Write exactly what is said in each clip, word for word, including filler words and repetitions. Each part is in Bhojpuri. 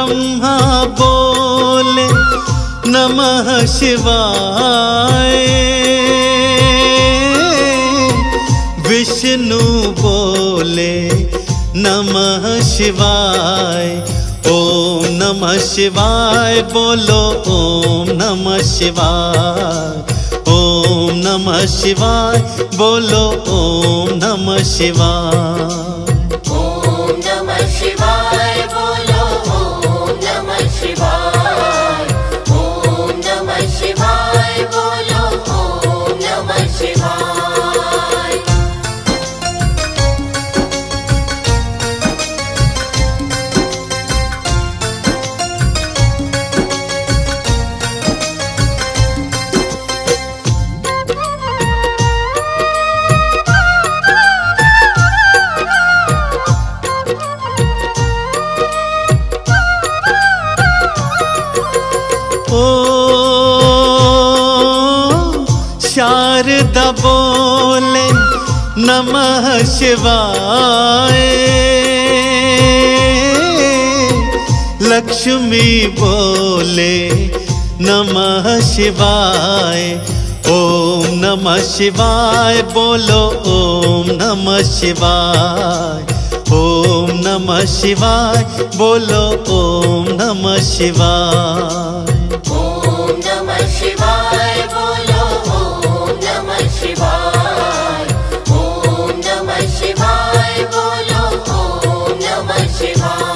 ब्रह्मा बोले नमः शिवाय, विष्णु बोले नमः शिवाय। ओम नमः शिवाय बोलो ओम नमः शिवाय, ओम नमः शिवाय बोलो ओम नमः शिवाय। ओम नमः शिवाय बोलो ओम नमः शिवाय, ओम नमः शिवाय बोलो ओम नमः शिवाय। शारदा बोले नमः शिवाय, लक्ष्मी बोले नमः शिवाय। ओम नमः शिवाय बोलो ओम नमः शिवाय, ओम नमः शिवाय बोलो ओम नमः शिवाय। ओम नमः शिवाय बोलो ओम नमः शिवाय, ओम नमः शिवाय बोलो ओम नमः शिवाय।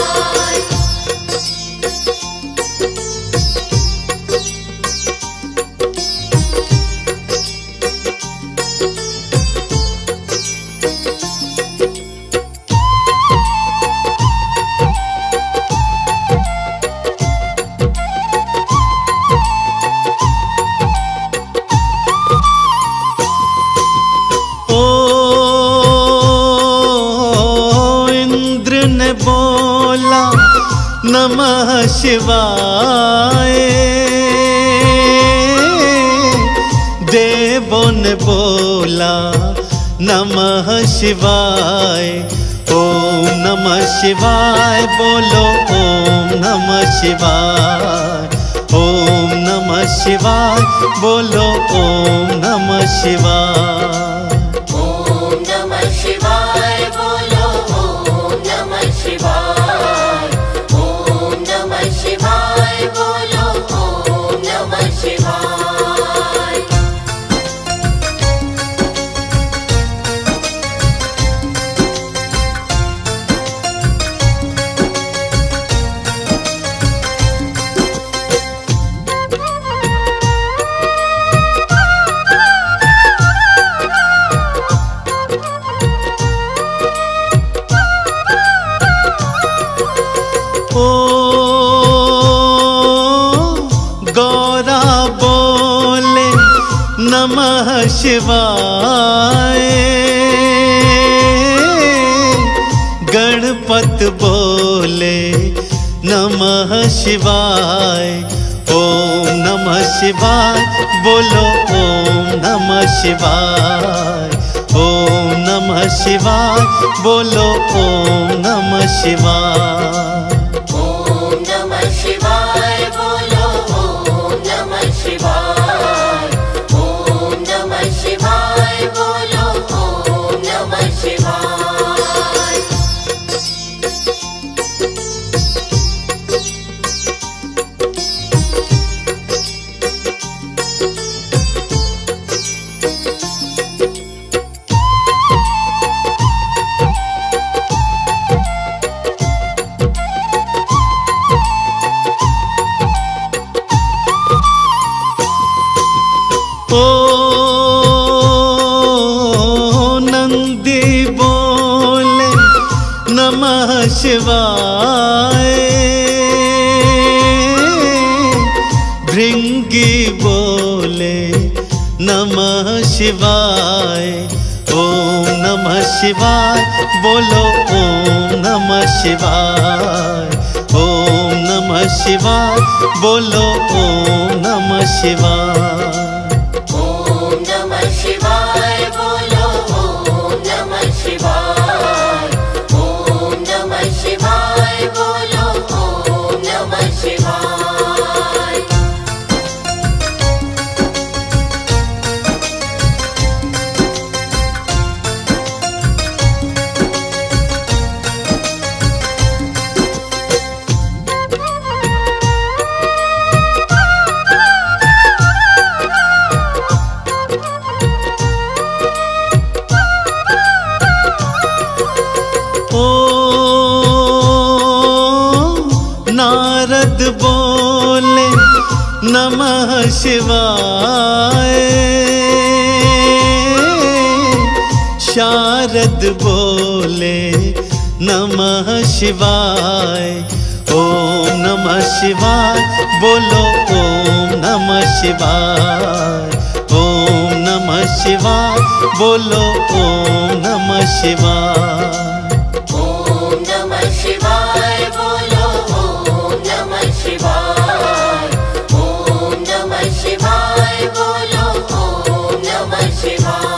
बोला नमः शिवाय, देवों ने बोला नमः शिवाय। ओम नमः शिवाय बोलो ओम नमः शिवाय, ओम नमः शिवाय बोलो ओम नमः शिवाय। ओम नमः शिवाय बोलो ओम नमः शिवाय, ओम नमः शिवाय बोलो ओम नमः शिवाय। गौरा बोले नमः शिवाय, गणपत बोले नमः शिवाय। ओम नमः शिवाय बोलो ओम नमः शिवाय, ओम नमः शिवाय बोलो ओम नमः शिवाय। ओम नमः शिवाय बोलो ओम नमः शिवाय, ओम नमः शिवाय बोलो ओम नमः शिवाय। ओ नंदी बोले नमः शिवाय, भृंगी बोले नमः शिवाय। ओम नमः शिवाय बोलो ओम नमः शिवाय, ओम नमः शिवाय बोलो ओम नमः शिवाय। ओम नमः शिवाय बोलो ओम नमः शिवाय, ओम नमः शिवाय बोलो ओम नारद बोले नमः शिवाय, शारद बोले नमः शिवाय। ओम नमः शिवाय बोलो ओम नमः शिवाय, ओम नमः शिवाय बोलो ओम नमः शिवाय। ओम नमः शिवाय बोलो ओम नमः शिवाय, ओम नमः शिवाय बोलो ओम नमः शिवाय।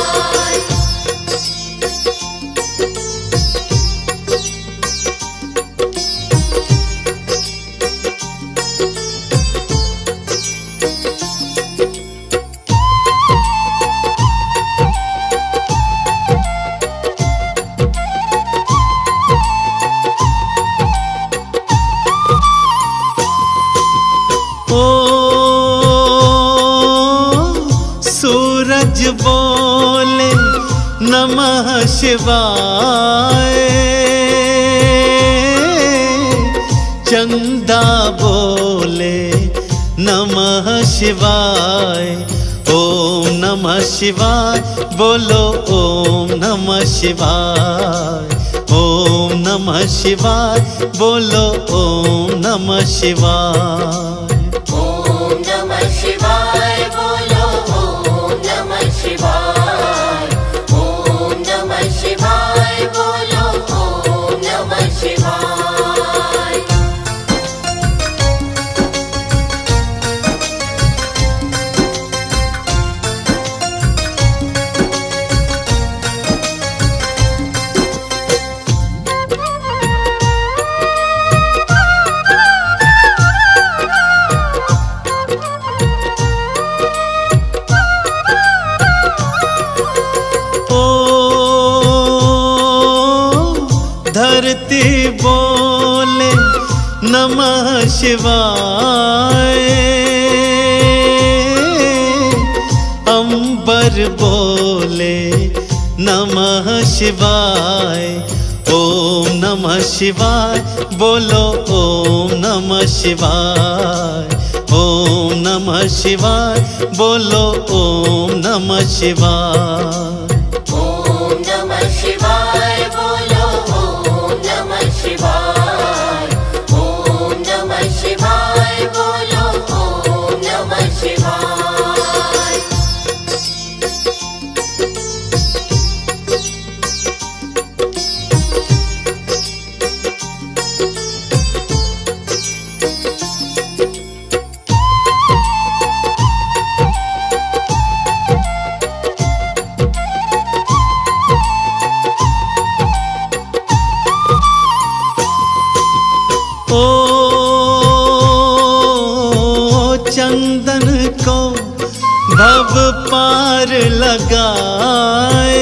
सूरज बोले नमः शिवाय, चंदा बोले नमः शिवाय। ओम नमः शिवाय बोलो ओम नमः शिवाय, ओम नमः शिवाय बोलो ओम नमः शिवाय। ओम नमः शिवाय बोलो ओम नमः शिवाय, ओम नमः शिवाय बोलो ओम नमः शिवाय। धरती बोले नमः शिवाय, अंबर बोले नमः शिवाय। ओम नमः शिवाय बोलो ओम नमः शिवाय, ओम नमः शिवाय बोलो ओम नमः शिवाय। ओम नमः शिवाय बोलो ओम नमः शिवाय, ओम नमः शिवाय बोलो ओम नमः शिवाय। ओ चंदन को भव पार लगाए,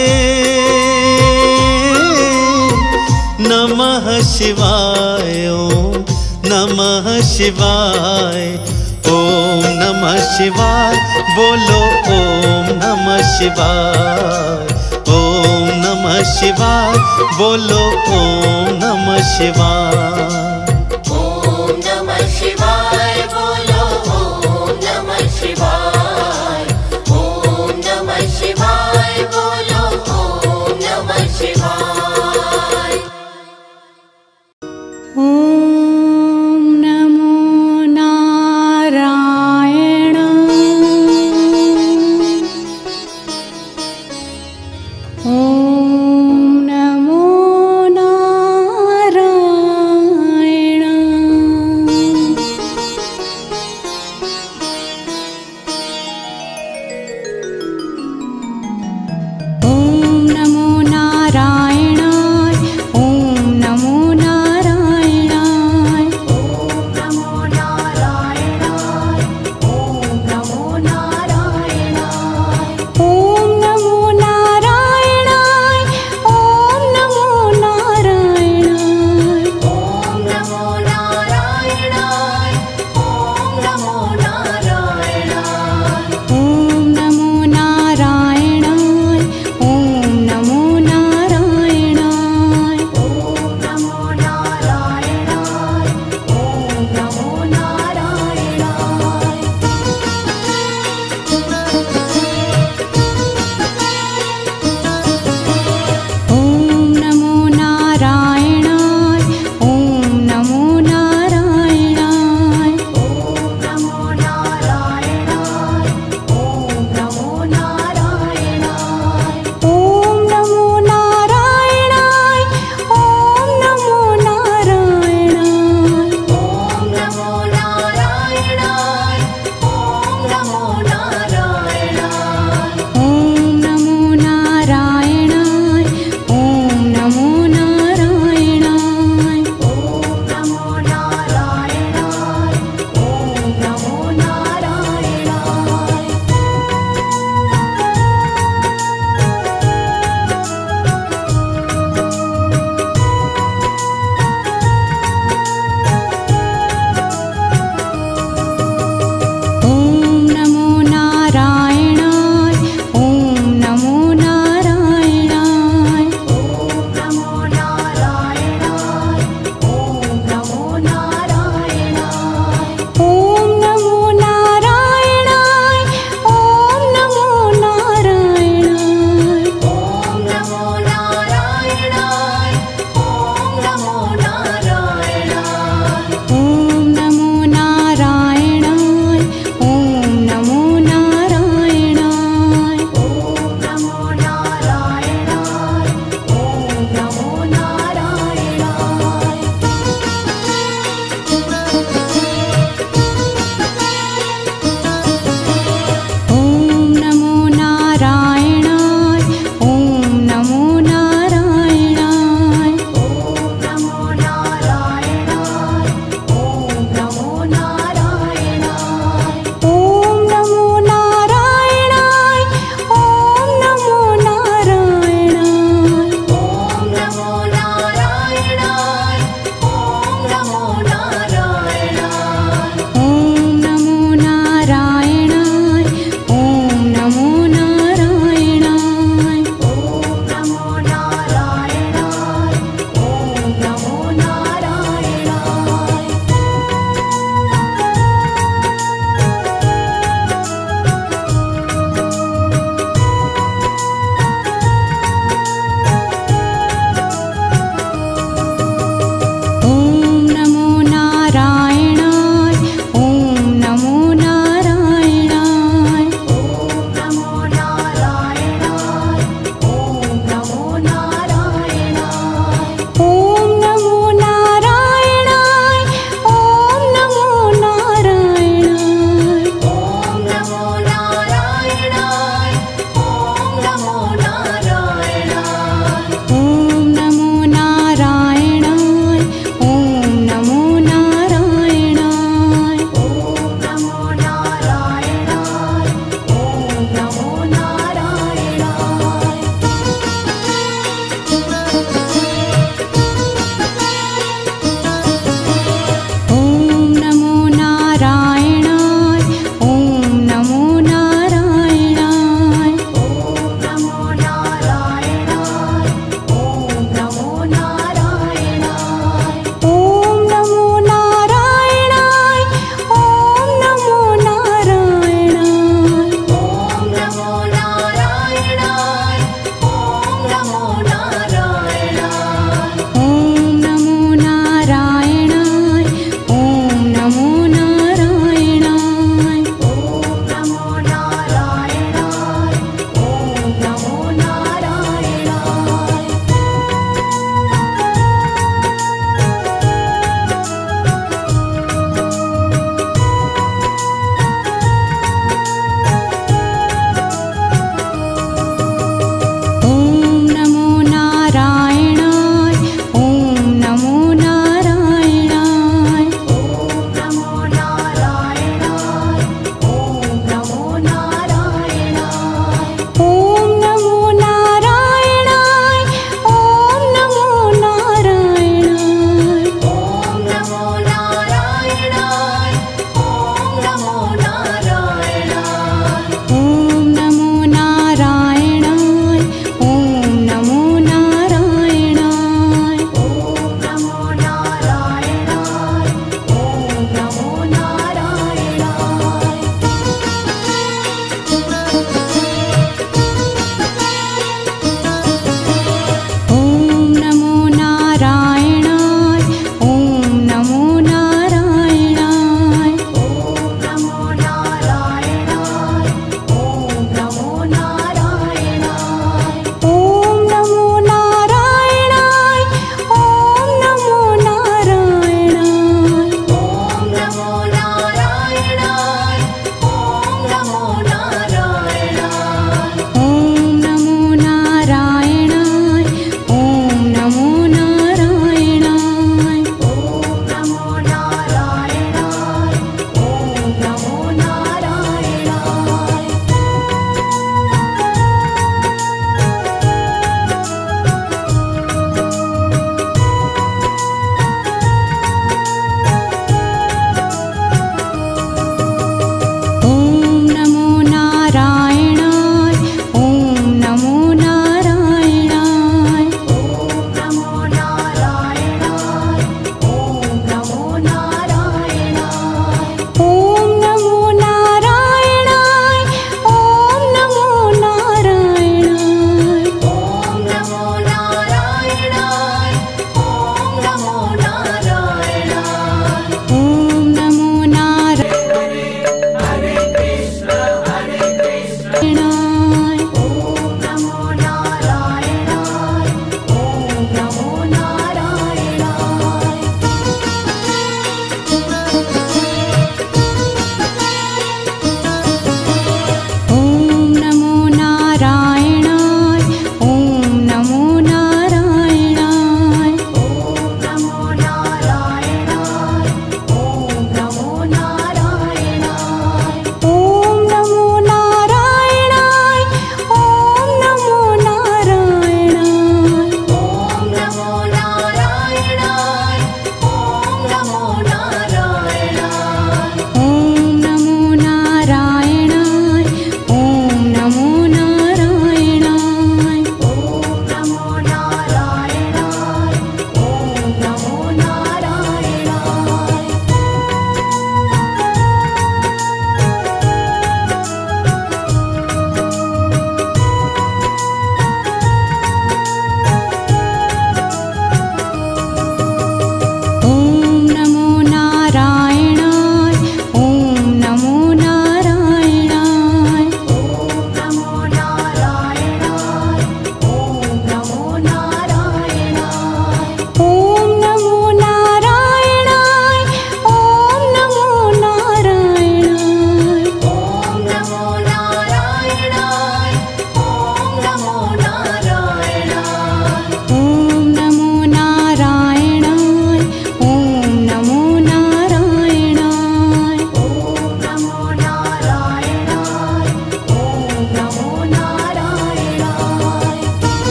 नमः शिवाय ओम नमः शिवाय। ओम नमः शिवाय बोलो ओम नमः शिवाय, ओम नमः शिवाय बोलो ओम नमः शिवाय। ओम नमः शिवाय बोलो ओम नमः शिवाय, ओम नमः शिवाय बोलो ओम नमः शिवाय। ओम नमो नारायण, ओम नमो नारायण।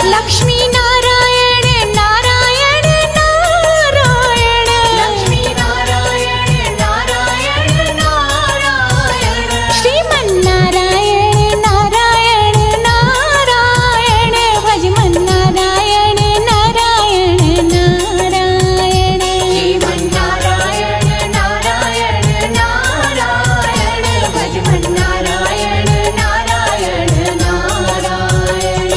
लक्ष्मी नारायण नारायण नारायण लक्ष्मी नारायण नारायण नारायण श्रीमन्नारायण नारायण नारायण भजमन नारायण नारायण नारायण श्रीमन्नारायण नारायण नारायण भजमन नारायण नारायण नारायण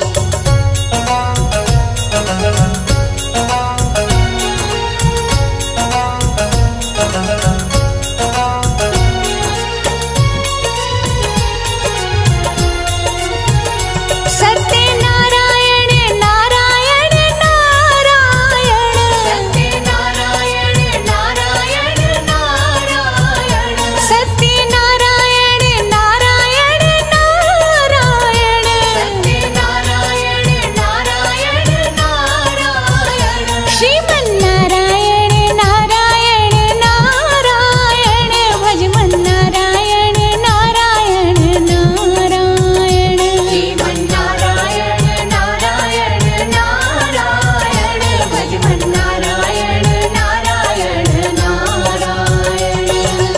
सत्यनारायण नारायण नारायण सत्यनारायण नारायण नारायण सत्यनारायण नारायण नारायण सत्यनारायण नारायण नारायण श्रीमन्नारायण नारायण नारायण भजमन नारायण नारायण नारायण श्रीमन्नारायण नारायण नारायण भजमन नारायण नारायण नारायण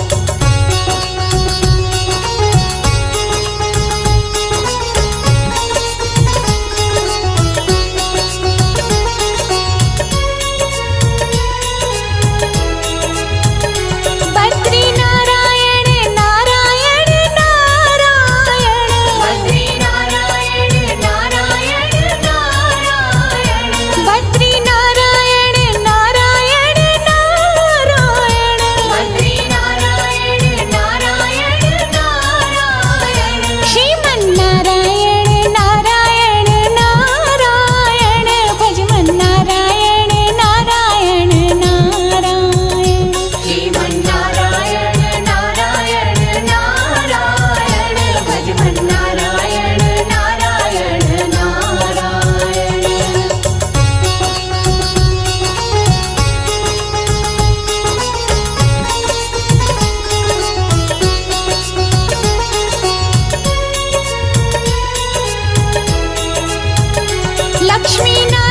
बद्री नारायण नारायण नारायण बद्री नारायण नारायण नारायण बद्री नारायण नारायण नारायण बद्री नारायण नारायण नारायण श्रीमन्नारायण नारायण नारायण भजमन नारायण नारायण नारायण श्रीमन्नारायण नारायण नारायण भजमन नारायण नारायण नारायण लक्ष्मी